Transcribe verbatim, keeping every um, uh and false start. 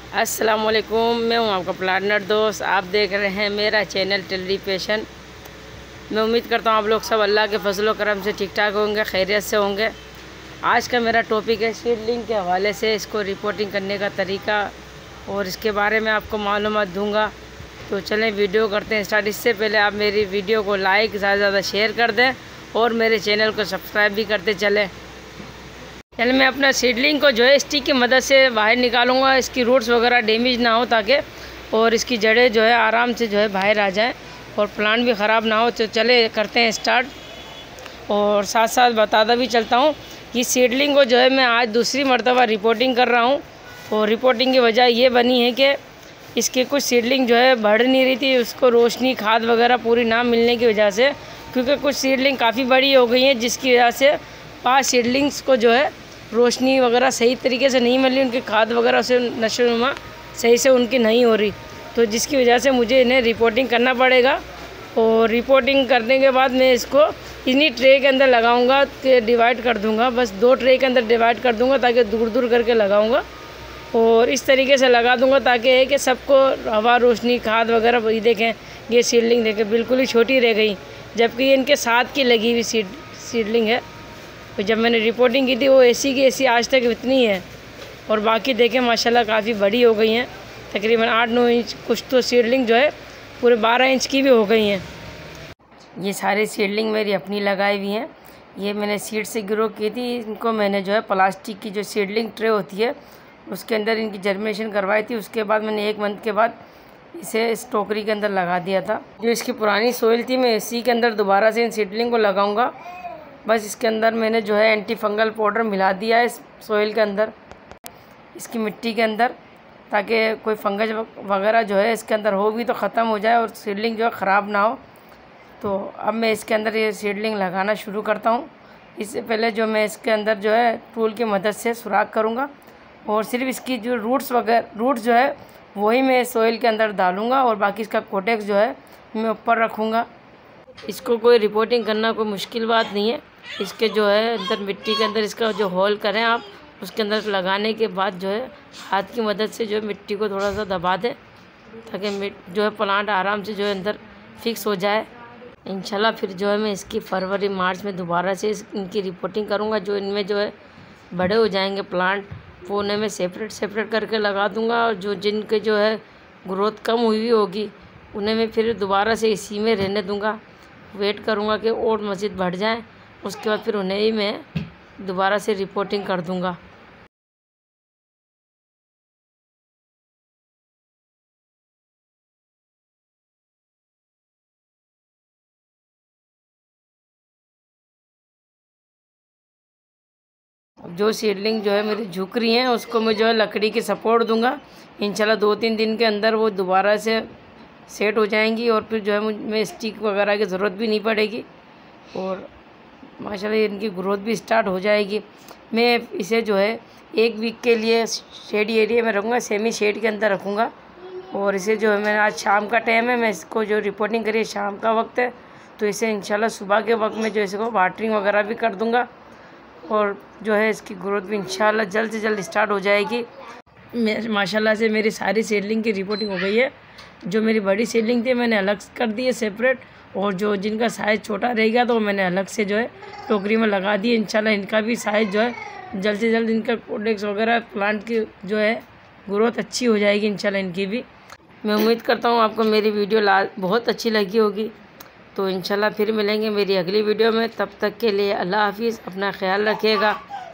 अस्सलाम वालेकुम, मैं हूं आपका प्लानर दोस्त। आप देख रहे हैं मेरा चैनल टिल्ली पैशन। मैं उम्मीद करता हूं आप लोग सब अल्लाह के फजल करम से ठीक ठाक होंगे, खैरियत से होंगे। आज का मेरा टॉपिक है सीडलिंग के हवाले से इसको रिपोर्टिंग करने का तरीका और इसके बारे में आपको मालूमात दूंगा। तो चलें वीडियो करते हैं स्टार्ट। इससे पहले आप मेरी वीडियो को लाइक ज़्यादा से ज़्यादा शेयर कर दें और मेरे चैनल को सब्सक्राइब भी करते चलें। चल मैं अपना सीडलिंग को जो है स्टिक की मदद से बाहर निकालूंगा, इसकी रूट्स वगैरह डैमेज ना हो ताकि और इसकी जड़ें जो है आराम से जो है बाहर आ जाएं और प्लांट भी ख़राब ना हो। तो चले करते हैं स्टार्ट। और साथ साथ बताता भी चलता हूँ कि सीडलिंग को जो है मैं आज दूसरी मरतबा रिपोर्टिंग कर रहा हूँ। और रिपोर्टिंग की वजह ये बनी है कि इसके कुछ सीडलिंग जो है बढ़ नहीं रही थी, उसको रोशनी खाद वगैरह पूरी ना मिलने की वजह से, क्योंकि कुछ सीडलिंग काफ़ी बड़ी हो गई हैं जिसकी वजह से पाँच सीडलिंग्स को जो है रोशनी वगैरह सही तरीके से नहीं मिल रही, उनकी खाद वगैरह से नशोनुमा सही से उनकी नहीं हो रही, तो जिसकी वजह से मुझे इन्हें रिपोर्टिंग करना पड़ेगा। और रिपोर्टिंग करने के बाद मैं इसको इन्हीं ट्रे के अंदर लगाऊंगा कि डिवाइड कर दूंगा, बस दो ट्रे के अंदर डिवाइड कर दूंगा ताकि दूर दूर करके लगाऊंगा और इस तरीके से लगा दूंगा ताकि है कि सबको हवा रोशनी खाद वगैरह। ये देखें ये सीडलिंग देखें बिल्कुल ही छोटी रह गई, जबकि ये इनके साथ की लगी हुई सीड सीडलिंग है। तो जब मैंने रिपोर्टिंग की थी वो ऐसी की ऐसी आज तक इतनी है और बाकी देखें माशाल्लाह काफ़ी बड़ी हो गई हैं, तकरीबन आठ नौ इंच, कुछ तो सीडलिंग जो है पूरे बारह इंच की भी हो गई हैं। ये सारी सीडलिंग मेरी अपनी लगाई हुई हैं, ये मैंने सीड से ग्रो की थी। इनको मैंने जो है प्लास्टिक की जो सीडलिंग ट्रे होती है उसके अंदर इनकी जर्मिनेशन करवाई थी। उसके बाद मैंने एक मंथ के बाद इसे इस टोकरी के अंदर लगा दिया था। जो इसकी पुरानी सोइल थी मैं इसी के अंदर दोबारा से इन सीडलिंग को लगाऊंगा। बस इसके अंदर मैंने जो है एंटी फंगल पाउडर मिला दिया है इस सोइल के अंदर, इसकी मिट्टी के अंदर, ताकि कोई फंगस वगैरह जो है इसके अंदर हो भी तो ख़त्म हो जाए और सीडलिंग जो है ख़राब ना हो। तो अब मैं इसके अंदर ये सीडलिंग लगाना शुरू करता हूँ। इससे पहले जो मैं इसके अंदर जो है टूल की मदद से सुराख करूँगा और सिर्फ इसकी जो रूट्स वगैरह रूट्स जो है वही मैं सोइल के अंदर डालूँगा और बाकी इसका कोटेक्स जो है मैं ऊपर रखूँगा। इसको कोई रिपोर्टिंग करना कोई मुश्किल बात नहीं है। इसके जो है अंदर मिट्टी के अंदर इसका जो होल करें आप, उसके अंदर लगाने के बाद जो है हाथ की मदद से जो है मिट्टी को थोड़ा सा दबा दें ताकि जो है प्लांट आराम से जो है अंदर फिक्स हो जाए। इंशाल्लाह फिर जो है मैं इसकी फरवरी मार्च में दोबारा से इनकी रिपोर्टिंग करूँगा। जो इनमें जो है बड़े हो जाएंगे प्लांट वो उन्हें मैं सेपरेट सेपरेट करके लगा दूँगा और जो जिनके जो है ग्रोथ कम हुई होगी उन्हें मैं फिर दोबारा से इसी में रहने दूँगा। वेट करूँगा कि और मज़ीद बढ़ जाएं, उसके बाद फिर उन्हें ही मैं दोबारा से रिपोर्टिंग कर दूँगा। जो सीडलिंग जो है मेरी झुक रही हैं उसको मैं जो है लकड़ी की सपोर्ट दूंगा। इंशाल्लाह दो तीन दिन के अंदर वो दोबारा से सेट हो जाएंगी और फिर जो है मुझे स्टिक वगैरह की ज़रूरत भी नहीं पड़ेगी और माशाल्लाह इनकी ग्रोथ भी स्टार्ट हो जाएगी। मैं इसे जो है एक वीक के लिए शेड एरिया में रखूँगा, सेमी शेड के अंदर रखूँगा। और इसे जो है मैं आज शाम का टाइम है, मैं इसको जो रिपोर्टिंग करी शाम का वक्त है, तो इसे इंशाल्लाह सुबह के वक्त में जो इसको वाटरिंग वगैरह भी कर दूँगा और जो है इसकी ग्रोथ भी इंशाल्लाह जल्द से जल्द स्टार्ट हो जाएगी। माशाल्लाह से मेरी सारी सीडलिंग की रिपोर्टिंग हो गई है। जो मेरी बड़ी सीडलिंग थी मैंने अलग कर दी है सेपरेट, और जो जिनका साइज़ छोटा रह गया तो मैंने अलग से जो है टोकरी में लगा दी। इंशाल्लाह इनका भी साइज़ जो है जल्द से जल्द इनका कोटेक्स वगैरह प्लांट की जो है ग्रोथ अच्छी हो जाएगी इंशाल्लाह इनकी भी। मैं उम्मीद करता हूँ आपको मेरी वीडियो ला बहुत अच्छी लगी होगी। तो इंशाल्लाह फिर मिलेंगे मेरी अगली वीडियो में, तब तक के लिए अल्लाह हाफिज़, अपना ख्याल रखिएगा।